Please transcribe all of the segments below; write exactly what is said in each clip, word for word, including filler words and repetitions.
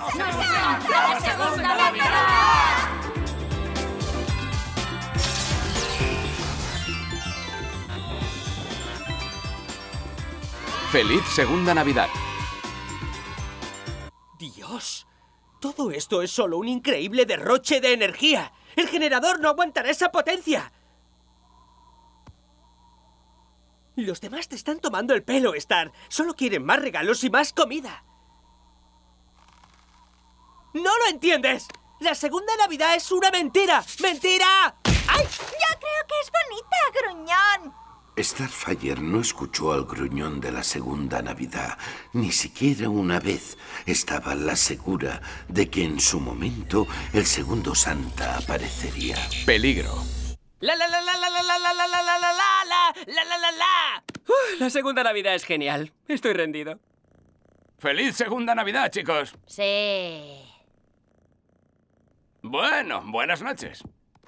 ¡Nos encanta la segunda Navidad! ¡Feliz segunda Navidad! ¡Dios! Todo esto es solo un increíble derroche de energía. ¡El generador no aguantará esa potencia! Los demás te están tomando el pelo, Star. Solo quieren más regalos y más comida. ¡No lo entiendes! ¡La segunda Navidad es una mentira! ¡Mentira! ¡Ay! Yo creo que es bonita, gruñón. Starfire no escuchó al gruñón de la segunda Navidad. Ni siquiera una vez estaba la segura de que en su momento el segundo Santa aparecería. Peligro. ¡La la la la la la la la la la la la la la la la la! Uf, la segunda Navidad es genial. Estoy rendido. ¡Feliz segunda Navidad, chicos! Sí. Bueno, buenas noches.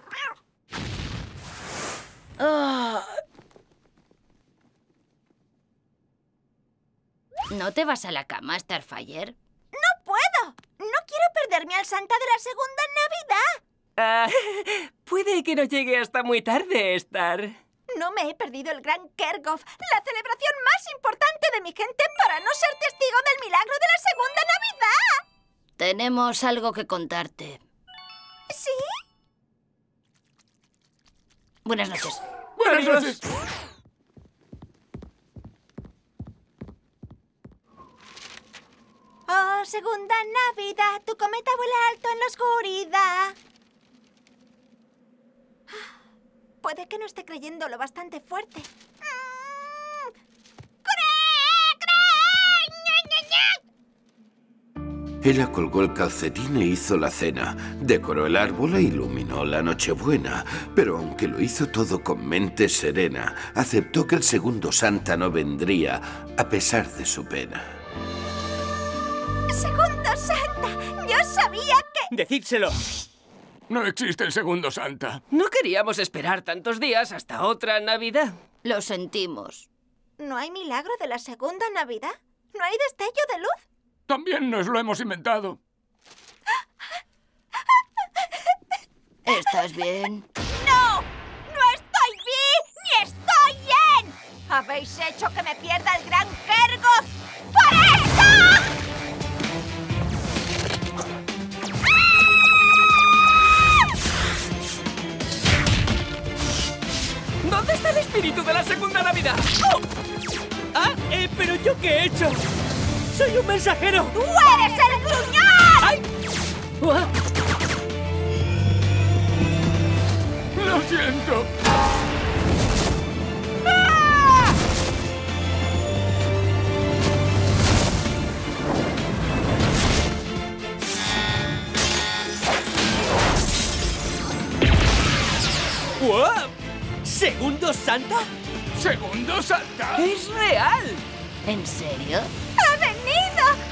Oh. ¿No te vas a la cama, Starfire? ¡No puedo! No quiero perderme al Santa de la segunda Navidad. Ah, puede que no llegue hasta muy tarde, Star. No me he perdido el gran Kerghoff, la celebración más importante de mi gente para no ser testigo del milagro de la segunda Navidad. Tenemos algo que contarte. ¿Sí? Buenas noches. Buenas noches. Oh, segunda Navidad, tu cometa vuela alto en la oscuridad. Puede que no esté creyendo lo bastante fuerte. Ella colgó el calcetín e hizo la cena, decoró el árbol e iluminó la Nochebuena. Pero aunque lo hizo todo con mente serena, aceptó que el segundo Santa no vendría, a pesar de su pena. ¡Segundo Santa! ¡Yo sabía que...! ¡Decídselo! No existe el segundo Santa. No queríamos esperar tantos días hasta otra Navidad. Lo sentimos. ¿No hay milagro de la segunda Navidad? ¿No hay destello de luz? También nos lo hemos inventado. ¿Estás bien? ¡No! ¡No estoy bien! ¡Ni estoy bien! ¡Habéis hecho que me pierda el gran Kerghoff! ¡Por eso! ¿Dónde está el espíritu de la segunda Navidad? ¡Oh! ¡Ah! Eh, ¿pero yo qué he hecho? ¡Soy un mensajero! ¡Tú eres el gruñón! ¡Ay! ¡Ah! ¡Lo siento! ¡Ah! ¡Wow! ¿Segundo Santa? ¡Segundo Santa! ¡Es real! ¿En serio? ¡Ha venido!